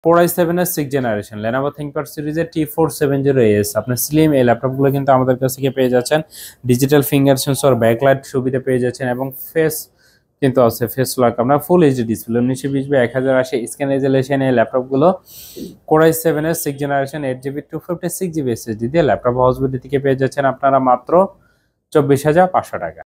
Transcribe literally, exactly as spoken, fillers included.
Core i seven এর six generation Lenovo ThinkPad সিরিজের টি ফোর সেভেন্টি এস আপনার স্লিম এই ল্যাপটপগুলো কিন্তু আমাদের কাছ থেকে পেয়ে যাচ্ছেন। ডিজিটাল ফিঙ্গার সেন্সর, ব্যাকলাইট সুবিধা পেয়ে যাচ্ছেন এবং ফেস কিন্তু আছে, ফেস লক, আপনার ফুল এইচডি ডিসপ্লে, উনিশশো বিশ বাই এক হাজার আশি স্ক্যান রেজোলিউশন এই ল্যাপটপগুলো কোর আই সেভেন এর six generation eight GB two fifty six GB SSD দিয়ে ল্যাপটপ হাউসবিডি থেকে পেয়ে যাচ্ছেন আপনারা মাত্র চব্বিশ হাজার পাঁচশো টাকা।